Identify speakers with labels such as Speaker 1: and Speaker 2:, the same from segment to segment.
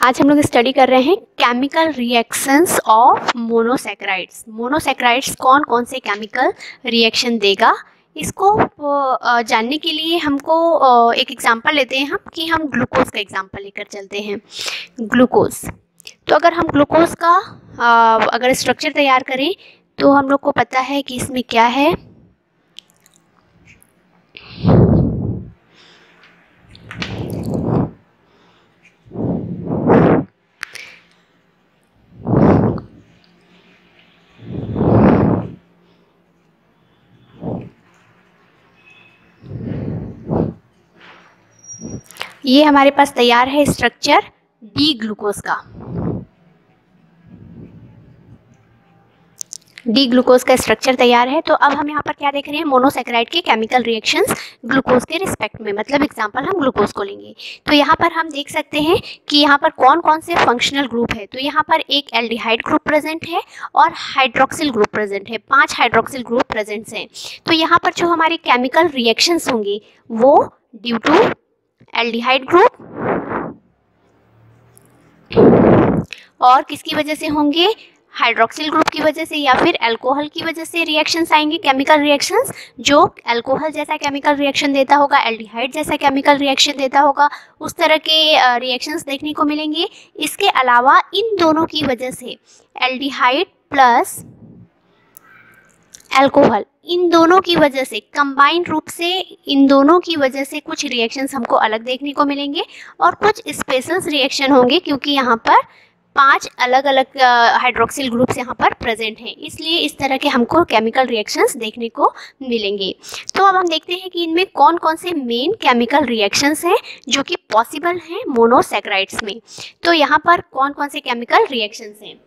Speaker 1: आज हम लोग स्टडी कर रहे हैं chemical reactions of monosaccharides. Monosaccharides कौन कौन से केमिकल रिएक्शन देगा, इसको जानने के लिए हमको एक एग्जांपल लेते हैं हम कि हम ग्लूकोज का एग्जांपल लेकर चलते हैं। ग्लूकोज, तो अगर हम ग्लूकोज का अगर स्ट्रक्चर तैयार करें तो हम लोग को पता है कि इसमें क्या है। ये हमारे पास तैयार है स्ट्रक्चर डी ग्लूकोज का। डी ग्लूकोज का स्ट्रक्चर तैयार है। तो अब हम यहाँ पर क्या देख रहे हैं, मोनोसैकेराइड के केमिकल रिएक्शंस ग्लूकोज के रिस्पेक्ट में, मतलब एग्जांपल हम ग्लूकोज को लेंगे। तो यहाँ पर हम देख सकते हैं कि यहाँ पर कौन कौन से फंक्शनल ग्रुप है। तो यहाँ पर एक एल्डिहाइड ग्रुप प्रेजेंट है और हाइड्रोक्सिल ग्रुप प्रेजेंट है। 5 हाइड्रोक्सिल ग्रुप प्रेजेंट हैं। तो यहाँ पर जो हमारे केमिकल रिएक्शंस होंगे वो ड्यू टू एल्डिहाइड ग्रुप और किसकी वजह से होंगे, हाइड्रोक्सिल ग्रुप की वजह से या फिर अल्कोहल की वजह से रिएक्शंस आएंगे, केमिकल रिएक्शंस। जो अल्कोहल जैसा केमिकल रिएक्शन देता होगा, एल्डिहाइड जैसा केमिकल रिएक्शन देता होगा, उस तरह के रिएक्शंस देखने को मिलेंगे। इसके अलावा इन दोनों की वजह से एल्डिहाइड प्लस अल्कोहल, इन दोनों की वजह से कंबाइंड रूप से इन दोनों की वजह से कुछ रिएक्शंस हमको अलग देखने को मिलेंगे और कुछ स्पेशल रिएक्शन होंगे, क्योंकि यहाँ पर 5 अलग अलग हाइड्रोक्सिल ग्रुप्स यहाँ पर प्रेजेंट हैं, इसलिए इस तरह के हमको केमिकल रिएक्शंस देखने को मिलेंगे। तो अब हम देखते हैं कि इनमें कौन कौन से मेन केमिकल रिएक्शंस हैं जो कि पॉसिबल हैं मोनोसैकेराइड्स में। तो यहाँ पर कौन कौन से केमिकल रिएक्शंस हैं।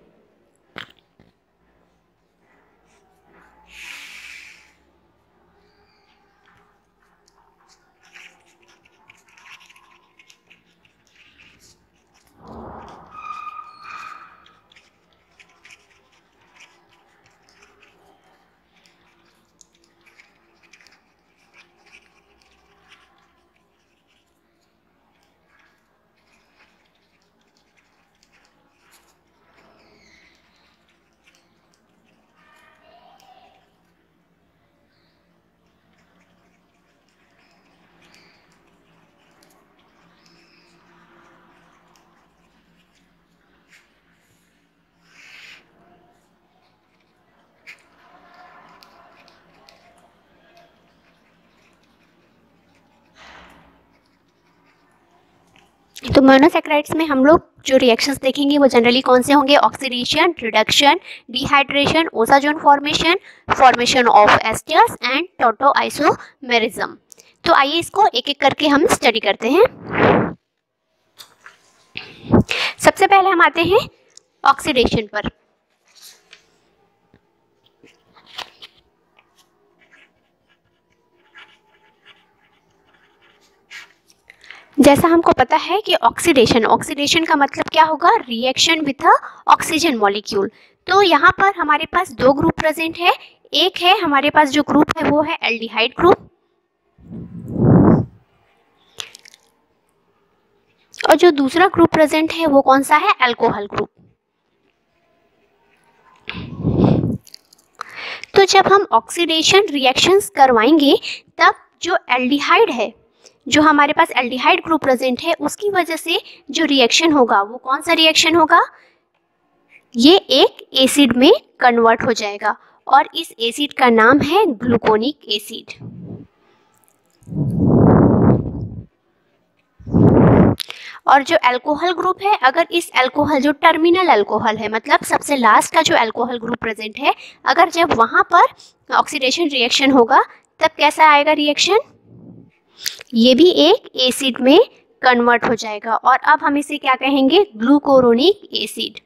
Speaker 1: तो मोनोसैकेराइड्स में हम लोग जो रिएक्शंस देखेंगे वो जनरली कौन से होंगे, oxidation, reduction, dehydration, osazone formation, formation of esters and tautomerism. तो आइए इसको एक एक करके हम स्टडी करते हैं। सबसे पहले हम आते हैं ऑक्सीडेशन पर। जैसा हमको पता है कि ऑक्सीडेशन का मतलब क्या होगा, reaction with a oxygen molecule. तो यहाँ पर हमारे पास 2 ग्रुप प्रेजेंट है। एक है हमारे पास जो ग्रुप है वो है एल्डिहाइड ग्रुप और जो दूसरा ग्रुप प्रेजेंट है वो कौन सा है, अल्कोहल ग्रुप। तो जब हम ऑक्सीडेशन रिएक्शंस करवाएंगे तब जो एल्डिहाइड है, जो हमारे पास एल्डिहाइड ग्रुप प्रेजेंट है, उसकी वजह से जो रिएक्शन होगा वो कौन सा रिएक्शन होगा, ये एक एसिड में कन्वर्ट हो जाएगा और इस एसिड का नाम है ग्लूकोनिक एसिड। और जो अल्कोहल ग्रुप है, अगर इस अल्कोहल जो टर्मिनल अल्कोहल है, मतलब सबसे लास्ट का जो अल्कोहल ग्रुप प्रेजेंट है, अगर जब वहां पर ऑक्सीडेशन रिएक्शन होगा तब कैसा आएगा रिएक्शन, ये भी एक एसिड में कन्वर्ट हो जाएगा और अब हम इसे क्या कहेंगे, ग्लूकुरोनिक एसिड।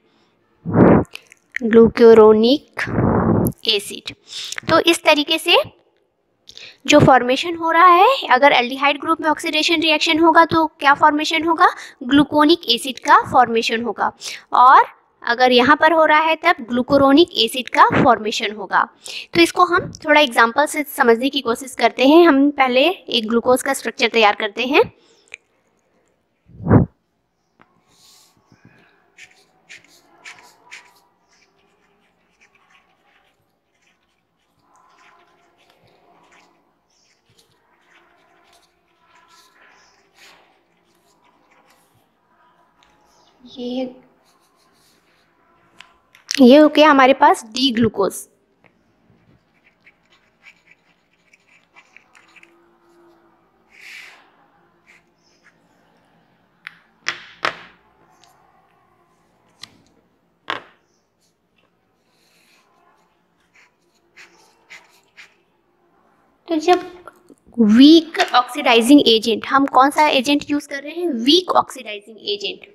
Speaker 1: ग्लूकुरोनिक एसिड। तो इस तरीके से जो फॉर्मेशन हो रहा है, अगर एल्डिहाइड ग्रुप में ऑक्सीडेशन रिएक्शन होगा तो क्या फॉर्मेशन होगा, ग्लूकोनिक एसिड का फॉर्मेशन होगा और अगर यहाँ पर हो रहा है तब ग्लूकुरोनिक एसिड का फॉर्मेशन होगा। तो इसको हम थोड़ा एग्जांपल से समझने की कोशिश करते हैं। हम पहले एक ग्लूकोज का स्ट्रक्चर तैयार करते हैं। ये हो गया हमारे पास डी ग्लूकोज। तो जब वीक ऑक्सीडाइजिंग एजेंट, हम कौन सा एजेंट यूज कर रहे हैं? Weak oxidising agent.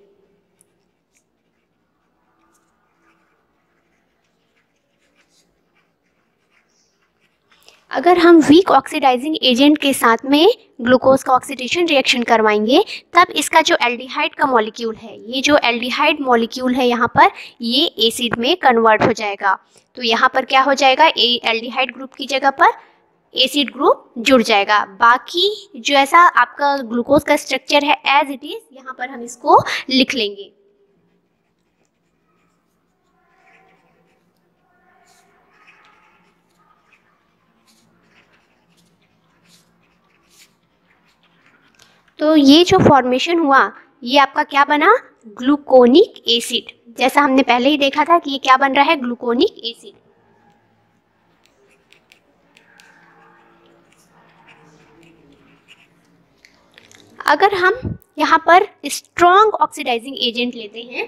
Speaker 1: अगर हम वीक ऑक्सीडाइजिंग एजेंट के साथ में ग्लूकोज का ऑक्सीडेशन रिएक्शन करवाएंगे, तब इसका जो एल्डिहाइड का मॉलिक्यूल है, ये जो एल्डिहाइड मॉलिक्यूल है यहाँ पर, ये एसिड में कन्वर्ट हो जाएगा। तो यहाँ पर क्या हो जाएगा? एल्डिहाइड ग्रुप की जगह पर एसिड ग्रुप जुड़ जाएगा। बाकी जो ऐसा आपका ग्लूकोज का स्ट्रक्चर है एज इट इज, यहाँ पर हम इसको लिख लेंगे। तो ये जो फॉर्मेशन हुआ, ये आपका क्या बना? Gluconic acid. जैसा हमने पहले ही देखा था कि ये क्या बन रहा है? Gluconic acid. अगर हम यहाँ पर स्ट्रॉन्ग ऑक्सीडाइजिंग एजेंट लेते हैं,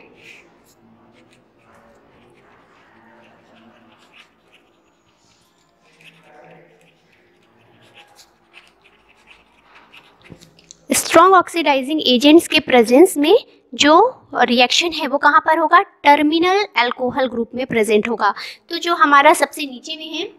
Speaker 1: स्ट्रॉन्ग ऑक्सीडाइजिंग एजेंट्स के प्रेजेंस में जो रिएक्शन है वो कहाँ पर होगा? टर्मिनल अल्कोहल ग्रुप में प्रेजेंट होगा। तो जो हमारा सबसे नीचे में है,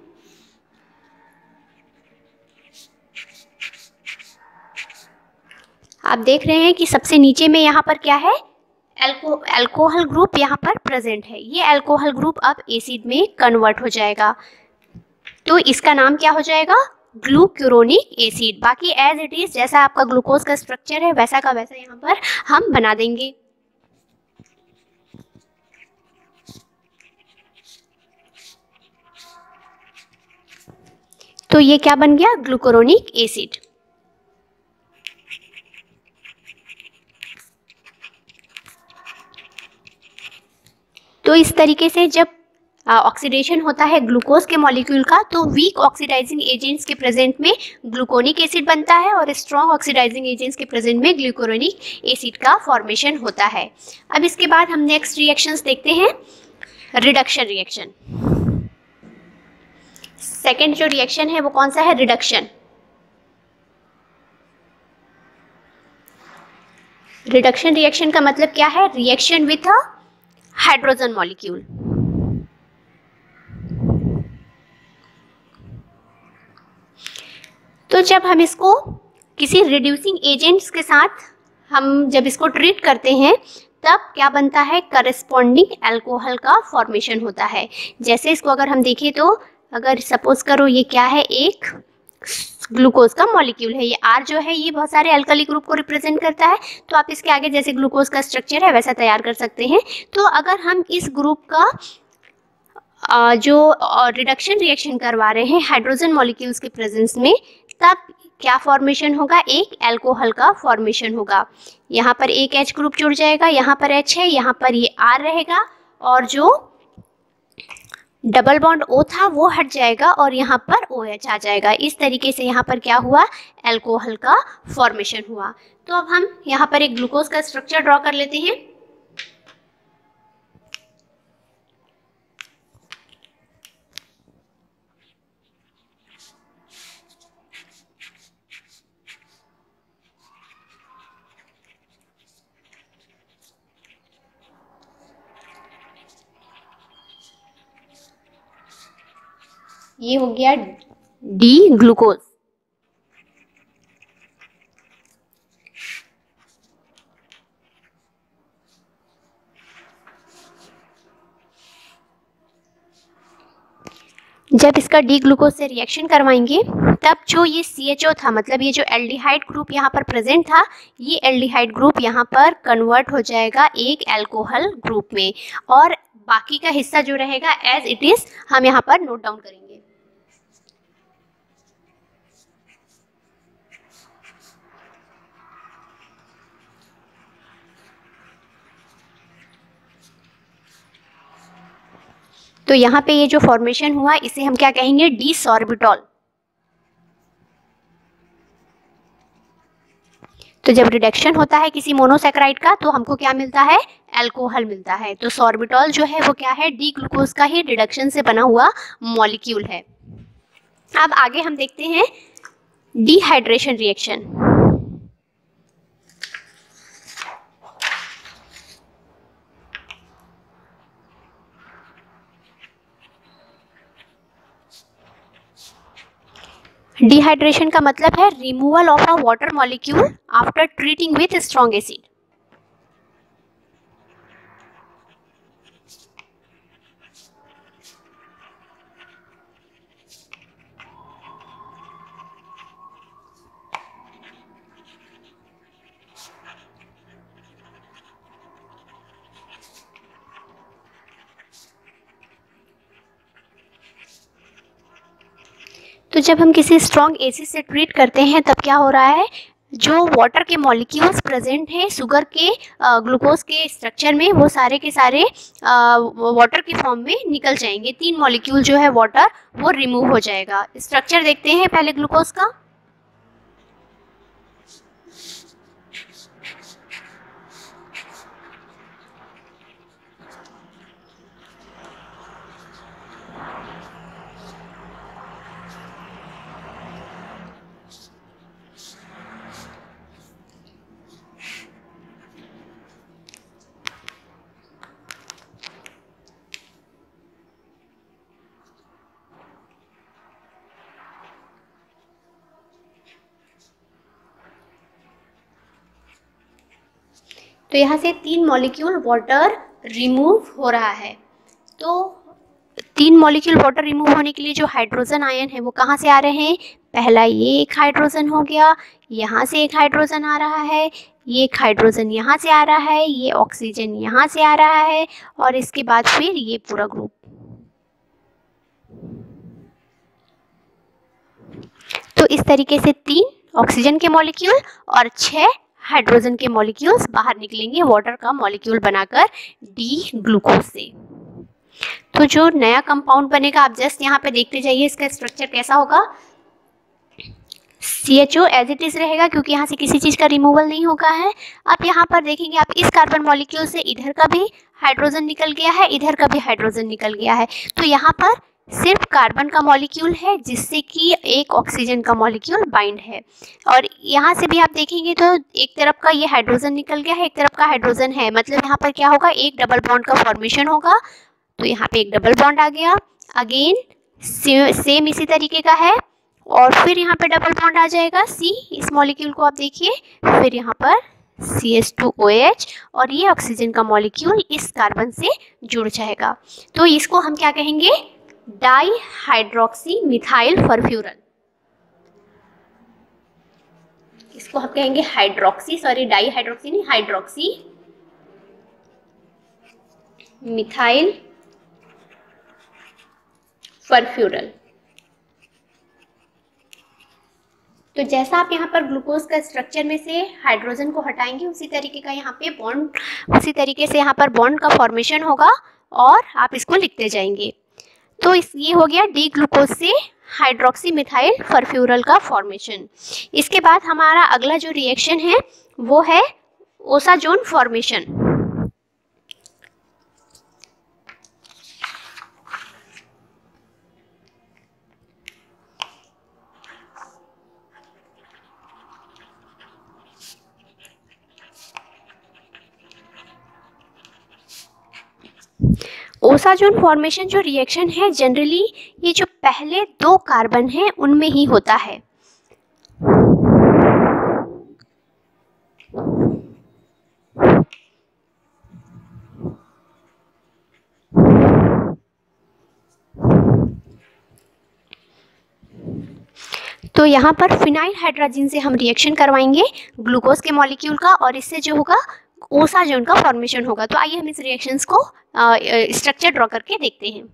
Speaker 1: आप देख रहे हैं कि सबसे नीचे में यहाँ पर क्या है? अल्कोहल ग्रुप यहाँ पर प्रेजेंट है। ये अल्कोहल ग्रुप अब एसिड में कन्वर्ट हो जाएगा, तो इसका नाम क्या हो जाएगा? Glucuronic acid. बाकी एज इट इज जैसा आपका ग्लूकोज का स्ट्रक्चर है वैसा का वैसा यहाँ पर हम बना देंगे। तो ये क्या बन गया? Glucuronic acid. तो इस तरीके से जब ऑक्सीडेशन होता है ग्लूकोज के मॉलिक्यूल का, तो वीक ऑक्सीडाइजिंग एजेंट्स के प्रेजेंट में ग्लूकोनिक एसिड बनता है और स्ट्रॉन्ग ऑक्सीडाइजिंग एजेंट्स के प्रेजेंट में ग्लूक्यूरोनिक एसिड का फॉर्मेशन होता है। अब इसके बाद हम नेक्स्ट रिएक्शंस देखते हैं, रिडक्शन रिएक्शन। सेकेंड जो रिएक्शन है वो कौन सा है? रिडक्शन। रिडक्शन रिएक्शन का मतलब क्या है? Reaction with a hydrogen molecule. तो जब हम इसको किसी रिड्यूसिंग एजेंट्स के साथ हम जब इसको ट्रीट करते हैं, तब क्या बनता है? करस्पॉन्डिंग अल्कोहल का फॉर्मेशन होता है। जैसे इसको अगर हम देखें, तो अगर सपोज करो ये क्या है? एक ग्लूकोज का मॉलिक्यूल है। ये R जो है ये बहुत सारे अल्कली ग्रुप को रिप्रेजेंट करता है। तो आप इसके आगे जैसे ग्लूकोज का स्ट्रक्चर है वैसा तैयार कर सकते हैं। तो अगर हम इस ग्रुप का जो रिडक्शन रिएक्शन करवा रहे हैं हाइड्रोजन मॉलिक्यूल्स के प्रेजेंस में, तब क्या फॉर्मेशन होगा? एक अल्कोहल का फॉर्मेशन होगा। यहाँ पर एक H ग्रुप जुड़ जाएगा, यहाँ पर H है, यहाँ पर ये R रहेगा, और जो डबल बॉन्ड O था वो हट जाएगा और यहाँ पर OH आ जाएगा। इस तरीके से यहाँ पर क्या हुआ? अल्कोहल का फॉर्मेशन हुआ। तो अब हम यहाँ पर एक ग्लूकोज का स्ट्रक्चर ड्रॉ कर लेते हैं। ये हो गया डी ग्लूकोज। जब इसका डी ग्लूकोज से रिएक्शन करवाएंगे, तब जो ये CHO था, मतलब ये जो एल्डिहाइड ग्रुप यहाँ पर प्रेजेंट था, ये एल्डिहाइड ग्रुप यहाँ पर कन्वर्ट हो जाएगा एक अल्कोहल ग्रुप में, और बाकी का हिस्सा जो रहेगा एज इट इज हम यहाँ पर नोट डाउन करेंगे। तो यहाँ पे ये जो फॉर्मेशन हुआ इसे हम क्या कहेंगे, डिसॉर्बिटॉल। तो जब रिडक्शन होता है किसी मोनोसैकेराइड का तो हमको क्या मिलता है, अल्कोहल मिलता है। तो सॉर्बिटॉल जो है वो क्या है, डी ग्लूकोज का ही रिडक्शन से बना हुआ मॉलिक्यूल है। अब आगे हम देखते हैं डिहाइड्रेशन रिएक्शन। डिहाइड्रेशन का मतलब है removal of a water molecule after treating with strong acid. तो जब हम किसी स्ट्रॉन्ग एसिड से ट्रीट करते हैं तब क्या हो रहा है, जो वाटर के मॉलिक्यूल्स प्रेजेंट हैं शुगर के ग्लूकोज के स्ट्रक्चर में, वो सारे के सारे वाटर के फॉर्म में निकल जाएंगे। 3 मॉलिक्यूल जो है वाटर वो रिमूव हो जाएगा। स्ट्रक्चर देखते हैं पहले ग्लूकोज का। तो यहाँ से 3 मॉलिक्यूल वाटर रिमूव हो रहा है। तो 3 मॉलिक्यूल वाटर रिमूव होने के लिए जो हाइड्रोजन आयन है वो कहाँ से आ रहे हैं, पहला ये एक हाइड्रोजन हो गया, यहाँ से एक हाइड्रोजन आ रहा है, ये एक हाइड्रोजन यहाँ से आ रहा है, ये ऑक्सीजन यहाँ से आ रहा है, और इसके बाद फिर ये पूरा ग्रुप। तो इस तरीके से 3 ऑक्सीजन के मॉलिक्यूल और 6 हाइड्रोजन के मॉलिक्यूल्स बाहर निकलेंगे वाटर का मॉलिक्यूल बनाकर डी ग्लूकोज से। तो जो नया कंपाउंड बनेगा आप जस्ट यहाँ पे देखते जाइए इसका स्ट्रक्चर कैसा होगा। CHO एज इट इज रहेगा क्योंकि यहाँ से किसी चीज का रिमूवल नहीं होगा है। अब यहाँ पर देखेंगे आप इस कार्बन मॉलिक्यूल से इधर का भी हाइड्रोजन निकल गया है, इधर का भी हाइड्रोजन निकल गया है। तो यहाँ पर सिर्फ कार्बन का मॉलिक्यूल है जिससे कि एक ऑक्सीजन का मॉलिक्यूल बाइंड है। और यहाँ से भी आप देखेंगे तो एक तरफ का ये हाइड्रोजन निकल गया है, एक तरफ का हाइड्रोजन है, मतलब यहाँ पर क्या होगा, एक डबल बॉन्ड का फॉर्मेशन होगा। तो यहाँ पे एक डबल बॉन्ड आ गया, अगेन सेम इसी तरीके का है, और फिर यहाँ पे डबल बॉन्ड आ जाएगा C, इस मॉलिक्यूल को आप देखिए, फिर यहाँ पर CH2OH, और ये ऑक्सीजन का मॉलिक्यूल इस कार्बन से जुड़ जाएगा। तो इसको हम क्या कहेंगे, डाई हाइड्रोक्सी मिथाइल फॉर्फ्यूरल। इसको हम कहेंगे हाइड्रोक्सी, सॉरी डाई हाइड्रोक्सी नहीं, हाइड्रोक्सी मिथाइल फॉर्फ्यूरल। तो जैसा आप यहाँ पर ग्लूकोज का स्ट्रक्चर में से हाइड्रोजन को हटाएंगे उसी तरीके का यहाँ पे बॉन्ड, उसी तरीके से यहाँ पर बॉन्ड का फॉर्मेशन होगा और आप इसको लिखते जाएंगे। तो ये हो गया डी ग्लूकोज से हाइड्रोक्सी मिथाइल फॉर्फ्यूरल का फॉर्मेशन। इसके बाद हमारा अगला जो रिएक्शन है वो है ओसाजोन फॉर्मेशन। ओसाजोन फॉर्मेशन जो रिएक्शन है जनरली ये जो पहले 2 कार्बन हैं उनमें ही होता है। तो यहाँ पर फिनाइल हाइड्रोजन से हम रिएक्शन करवाएंगे ग्लूकोज के मॉलिक्यूल का, और इससे जो होगा ओसाजोन का फॉर्मेशन होगा। तो आइए हम इस रिएक्शंस को स्ट्रक्चर ड्रॉ करके देखते हैं।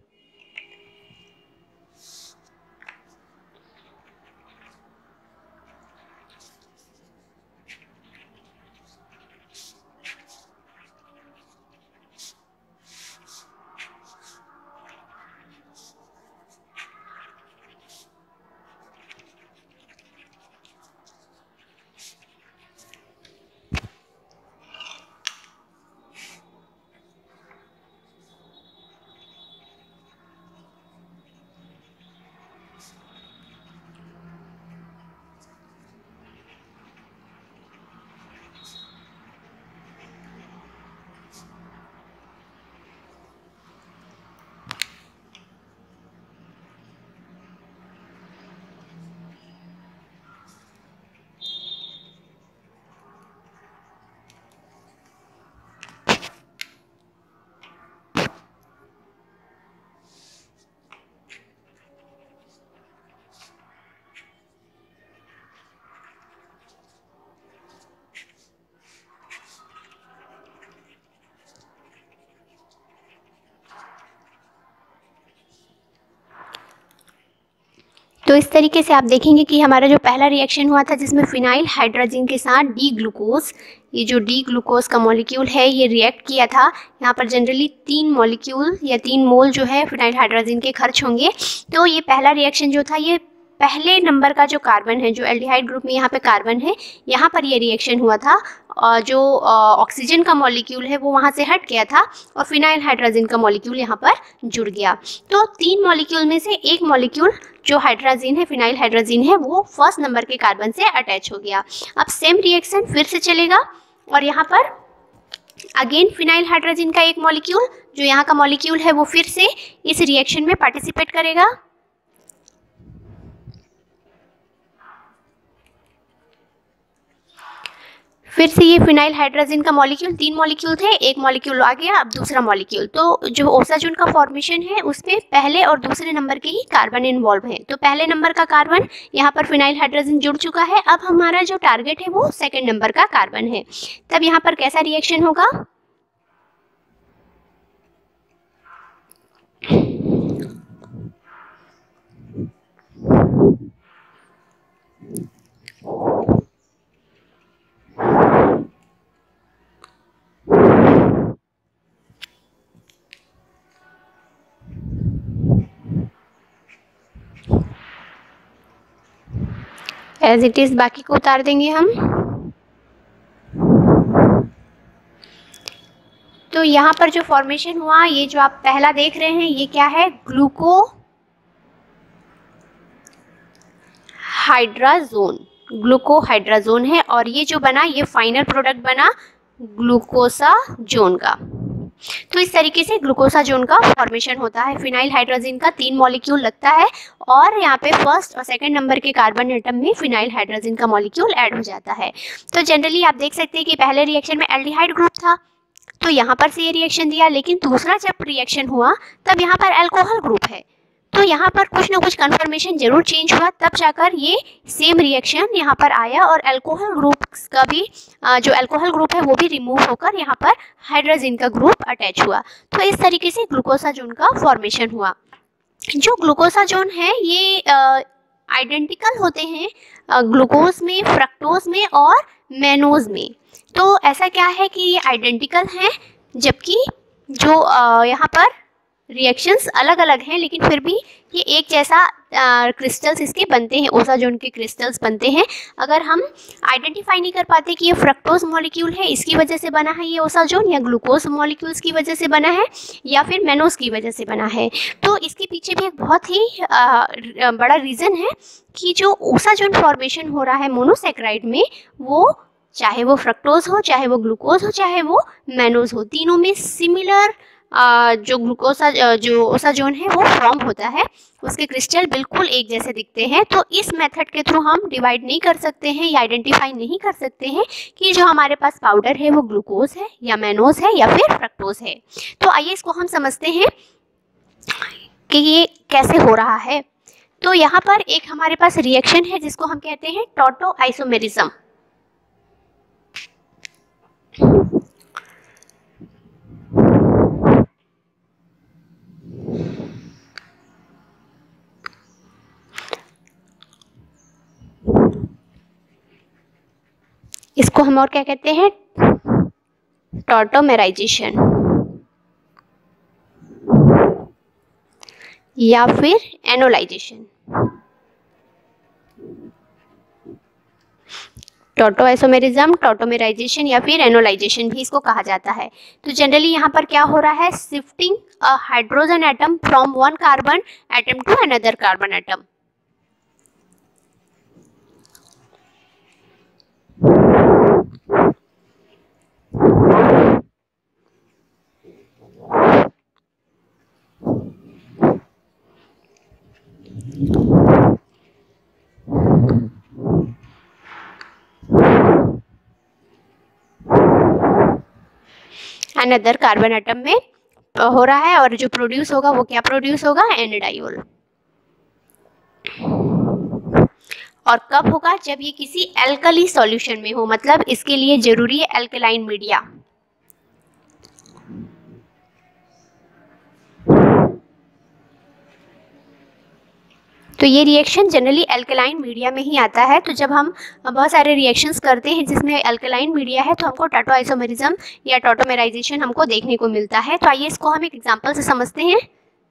Speaker 1: तो इस तरीके से आप देखेंगे कि हमारा जो पहला रिएक्शन हुआ था जिसमें फिनाइल हाइड्रोजन के साथ डी ग्लूकोज, ये जो डी ग्लूकोज का मॉलिक्यूल है ये रिएक्ट किया था। यहाँ पर जनरली 3 मॉलिक्यूल या 3 मोल जो है फिनाइल हाइड्रोजन के खर्च होंगे। तो ये पहला रिएक्शन जो था ये पहले नंबर का जो कार्बन है, जो एल्डिहाइड ग्रुप में यहाँ पे कार्बन है, यहाँ पर ये रिएक्शन हुआ था। जो ऑक्सीजन का मॉलिक्यूल है वो वहाँ से हट गया था और फिनाइल हाइड्रोजन का मॉलिक्यूल यहाँ पर जुड़ गया। तो 3 मॉलिक्यूल में से एक मॉलिक्यूल जो हाइड्रोजन है, फिनाइल हाइड्रोजन है, वो फर्स्ट नंबर के कार्बन से अटैच हो गया। अब सेम रिएक्शन फिर से चलेगा और यहाँ पर अगेन फिनाइल हाइड्रोजन का एक मॉलिक्यूल जो यहाँ का मॉलिक्यूल है वो फिर से इस रिएक्शन में पार्टिसिपेट करेगा। फिर से ये फिनाइल हाइड्रोजन का मॉलिक्यूल, 3 मॉलिक्यूल थे, एक मॉलिक्यूल आ गया, अब दूसरा मॉलिक्यूल। तो जो ओसाजोन का फॉर्मेशन है उसमें पहले और दूसरे नंबर के ही कार्बन इन्वॉल्व है। तो पहले नंबर का कार्बन यहाँ पर फिनाइल हाइड्रोजन जुड़ चुका है। अब हमारा जो टारगेट है वो सेकेंड नंबर का कार्बन है। तब यहाँ पर कैसा रिएक्शन होगा? एज इट इज बाकी को उतार देंगे हम। तो यहाँ पर जो फॉर्मेशन हुआ, ये जो आप पहला देख रहे हैं ये क्या है? ग्लूकोहाइड्राजोन है और ये जो बना ये फाइनल प्रोडक्ट बना ग्लूकोसाजोन का। तो इस तरीके से ग्लूकोसाजोन का फॉर्मेशन होता है। फिनाइल हाइड्रोजन का 3 मॉलिक्यूल लगता है और यहाँ पे फर्स्ट और सेकंड नंबर के कार्बन एटम में फिनाइल हाइड्रोजन का मॉलिक्यूल ऐड हो जाता है। तो जनरली आप देख सकते हैं कि पहले रिएक्शन में एल्डिहाइड ग्रुप था तो यहाँ पर से ये रिएक्शन दिया, लेकिन दूसरा जब रिएक्शन हुआ तब यहाँ पर अल्कोहल ग्रुप है। तो यहाँ पर कुछ ना कुछ कन्फर्मेशन जरूर चेंज हुआ, तब जाकर ये सेम रिएक्शन यहाँ पर आया और अल्कोहल ग्रुप का भी जो अल्कोहल ग्रुप है वो भी रिमूव होकर यहाँ पर हाइड्रोजन का ग्रुप अटैच हुआ। तो इस तरीके से ग्लूकोसाजोन का फॉर्मेशन हुआ। जो ग्लूकोसाजोन है ये आइडेंटिकल होते हैं ग्लूकोज में, फ्रक्टोज में और मैनोज में। तो ऐसा क्या है कि ये आइडेंटिकल हैं, जबकि जो यहाँ पर रिएक्शंस अलग अलग हैं, लेकिन फिर भी ये एक जैसा क्रिस्टल्स इसके बनते हैं, ओसाजोन के क्रिस्टल्स बनते हैं। अगर हम आइडेंटिफाई नहीं कर पाते कि ये फ्रक्टोज मॉलिक्यूल है इसकी वजह से बना है ये ओसाजोन, या ग्लूकोज मॉलिक्यूल्स की वजह से बना है, या फिर मैनोज की वजह से बना है, तो इसके पीछे भी एक बहुत ही बड़ा रीज़न है कि जो ओसाजोन फॉर्मेशन हो रहा है मोनोसेक्राइड में, वो चाहे वो फ्रक्टोज हो, चाहे वो ग्लूकोज हो, चाहे वो मैनोज हो, तीनों में सिमिलर जो ओसाजोन है वो फॉर्म होता है। उसके क्रिस्टल बिल्कुल एक जैसे दिखते हैं। तो इस मेथड के थ्रू हम डिवाइड नहीं कर सकते हैं या आइडेंटिफाई नहीं कर सकते हैं कि जो हमारे पास पाउडर है वो ग्लूकोज है या मैनोज है या फिर फ्रक्टोज है। तो आइए इसको हम समझते हैं कि ये कैसे हो रहा है। तो यहाँ पर एक हमारे पास रिएक्शन है जिसको हम कहते हैं टोटो आइसोमेरिज्म। इसको हम और क्या कहते हैं? टॉटोमेराइजेशन या फिर एनोलाइजेशन। टोटोआइसोमेरिज्म, टॉटोमेराइजेशन या फिर एनोलाइजेशन भी इसको कहा जाता है। तो जनरली यहाँ पर क्या हो रहा है? Shifting a hydrogen atom from one carbon atom to another carbon atom. Another carbon atom में हो रहा है और जो प्रोड्यूस होगा वो क्या प्रोड्यूस होगा? एनडाइल। और कब होगा? जब ये किसी एल्कली सॉल्यूशन में हो, मतलब इसके लिए जरूरी है एल्कलाइन मीडिया। तो ये रिएक्शन जनरली अल्कलाइन मीडिया में ही आता है। तो जब हम बहुत सारे रिएक्शंस करते हैं जिसमें अल्कलाइन मीडिया है तो हमको टाटोआइसोमेरिज्म या टॉटोमेराइजेशन हमको देखने को मिलता है। तो आइए इसको हम एक एग्जांपल से समझते हैं।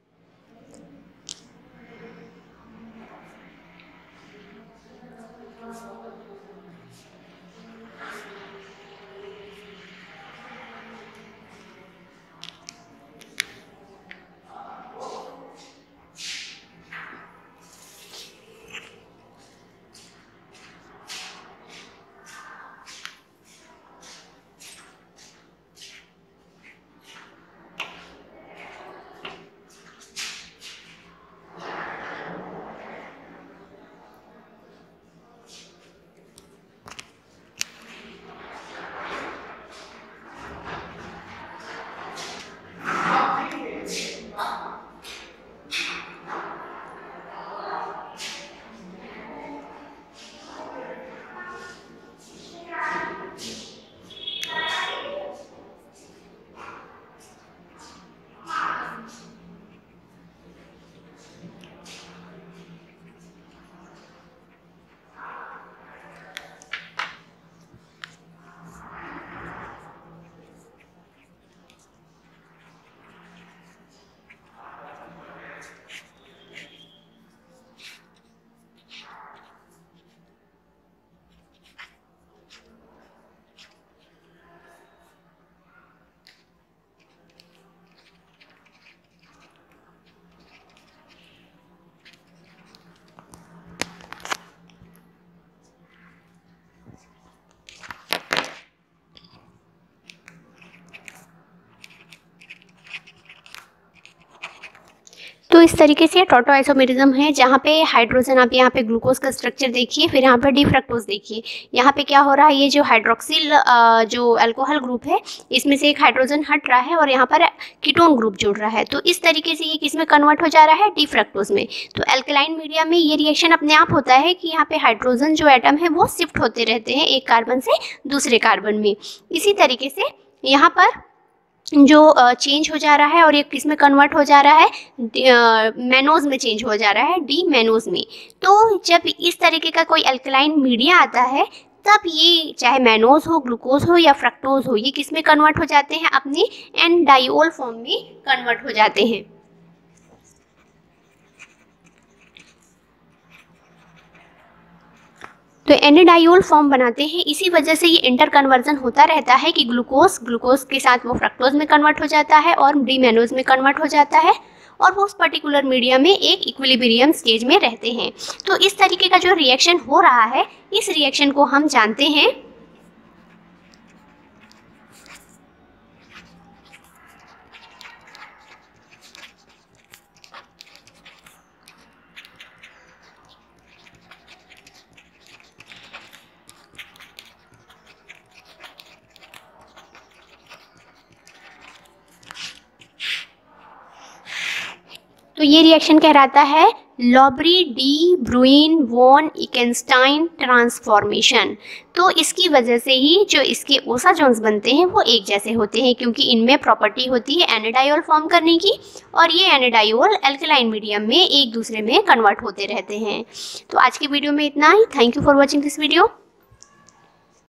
Speaker 1: तो इस तरीके से टॉटोआइसोमेरिज्म है जहाँ पे हाइड्रोजन, आप यहाँ पे ग्लूकोज का स्ट्रक्चर देखिए, फिर यहाँ पे डी फ्रक्टोज देखिए। यहाँ पे क्या हो रहा है, ये जो हाइड्रोक्सिल जो अल्कोहल ग्रुप है इसमें से एक हाइड्रोजन हट रहा है और यहाँ पर कीटोन ग्रुप जुड़ रहा है। तो इस तरीके से ये किस में कन्वर्ट हो जा रहा है, डी फ्रक्टोज में। तो अल्कलाइन मीडिया में ये रिएक्शन अपने आप होता है कि यहाँ पे हाइड्रोजन जो एटम है वो शिफ्ट होते रहते हैं एक कार्बन से दूसरे कार्बन में। इसी तरीके से यहाँ पर जो चेंज हो जा रहा है और ये किस में कन्वर्ट हो जा रहा है, मैनोज में चेंज हो जा रहा है, डी मैनोज में। तो जब इस तरीके का कोई अल्कलाइन मीडिया आता है तब ये चाहे मैनोज हो, ग्लूकोज हो या फ्रक्टोज हो, ये किस में कन्वर्ट हो जाते हैं, अपने एन डाइओल फॉर्म में कन्वर्ट हो जाते हैं। तो एनिडाइओल फॉर्म बनाते हैं। इसी वजह से ये इंटर कन्वर्जन होता रहता है कि ग्लूकोज के साथ वो फ्रक्टोज में कन्वर्ट हो जाता है और डी मैनोज में कन्वर्ट हो जाता है और वो उस पर्टिकुलर मीडिया में एक इक्विलिब्रियम स्टेज में रहते हैं। तो इस तरीके का जो रिएक्शन हो रहा है, इस रिएक्शन को हम जानते हैं तो ये रिएक्शन कहलाता है Lobry de Bruyn van Ekenstein transformation. तो इसकी वजह से ही जो इसके ओसाजोन्स बनते हैं वो एक जैसे होते हैं, क्योंकि इनमें प्रॉपर्टी होती है एनिडाइओल फॉर्म करने की और ये एनिडाइओल अल्कलाइन मीडियम में एक दूसरे में कन्वर्ट होते रहते हैं। तो आज की वीडियो में इतना ही। Thank you for watching this video.